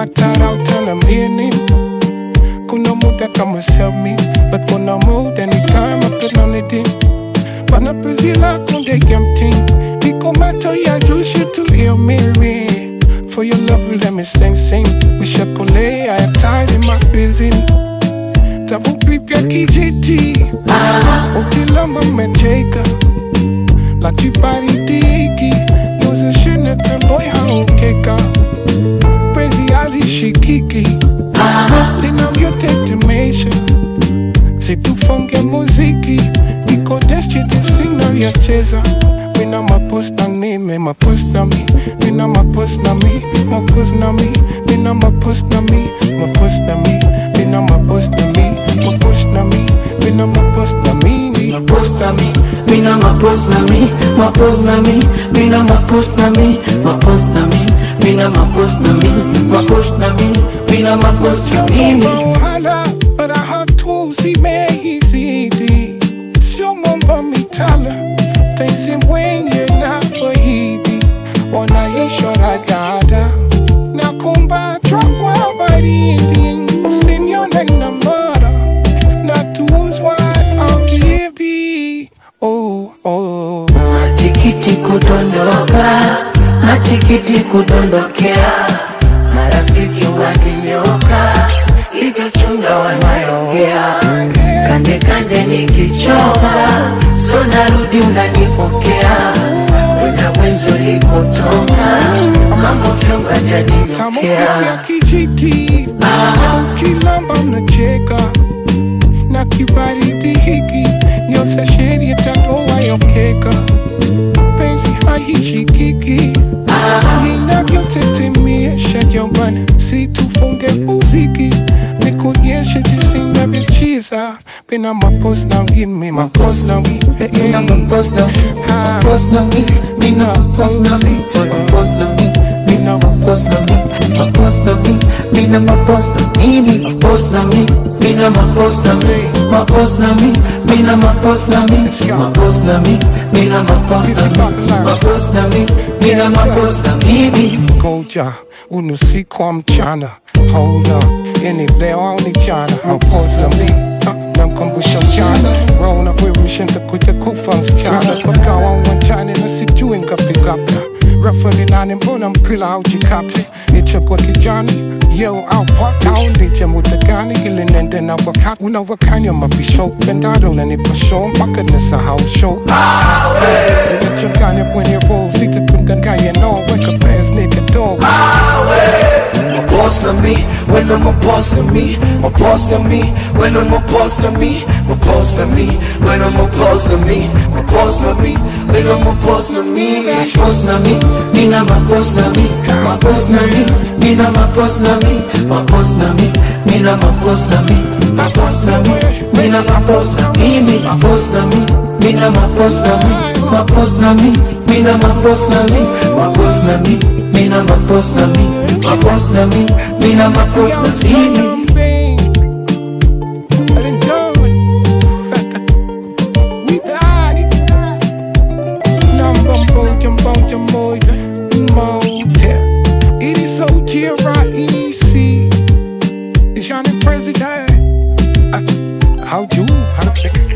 Batara utana mini kuna muda kama self-me but kuna muda ni kama penalty bana penzi lako ndege mtini niko mato ya jushu tulio miri for your love let me sing wishakole I am tired in my prison tavupipya kijiti ukilamba mmecheka la kiparidiki noze shune temboy haukeka penzi alishikiki linavyotetemesha situfunge muziki niko destined signal ya cheza mina Mapoz na mimi Mapoz na mi mina Mapoz na mi Mapoz na mi mina Mapoz na mi Mapoz na mi mina Mapoz na mi Mapoz na mi mina Mapoz na mi Mapoz na mi mina Mapoz na mi Mapoz na mi mina Mapoz na mi Mapoz na mi mina Mapoz na mi Mapoz na mi mina Mapoz na mi hala para hatusi mehizidi sio mambo mitala penzi mwenye na fahidi wanaishora dada na kumbatra kwa baridi usinione na mara na tuuzwa au baby oh matikiti kudondoka matikiti kudondokea marafiki wakinyoka hivyo chunga wanaongea kande kande nikichoka so narudi unanifokea wena mwenzi ulipotoka mambo vyonga janinokea tamukizi ya kijiti ukilamba unacheka na kibaridi hiki nyose sheria tandoa yokeka penzi haishikiki inavyotetemesha jambana situfunge muziki nikuonyeshe jinsi navyocheza mina Mapoz na mimi Mapoz na mi mina Mapoz na mi Mapoz na mi mina Mapoz na mi Mapoz na mi mina Mapoz na mi Mapoz na mi mina Mapoz na mi Mapoz na mi mina Mapoz na mi Mapoz na mi mina Mapoz na mi Mapoz na mi mina Mapoz na mi Mapoz na mi mina Mapoz na mi Koja unusiku wa mchana hold up yani leo au ni jana Mapoz na mi namkumbusha mchana Rona virisha nitakuja kufa mchana pakawa uwanjani na sijui ngapi kabla Referee nani mbona mpila haujikapti nichekwa kijani yo au pop au nije muda gani ili nende na wakati unawakanya mapisho pendado unanipa show mpaka nisahau show nichokanya kwenye roll sitakunganganya no weka pants nigga dog Mapoz na mi, when I'm Mapoz na mi Mapoz na mi, when I'm Mapoz na mi Mapoz na mi, when I'm Mapoz na mi Mapoz na mi, when I'm Mapoz na mi Mapoz na mi, mina Mapoz na mi Mapoz na mi, mina Mapoz na mi Mapoz na mi, mina Mapoz na mi Mapoz na mi, mina Mapoz na mi Mapoz na mi, mina Mapoz na mi Mapoz na mi, mina Mapoz na mi Mapoz na mi, mina Mapoz na mi Mapoz na mi, mina Mapoz na mi It is so G-R-I-E-C. It's Johnny President. How you? How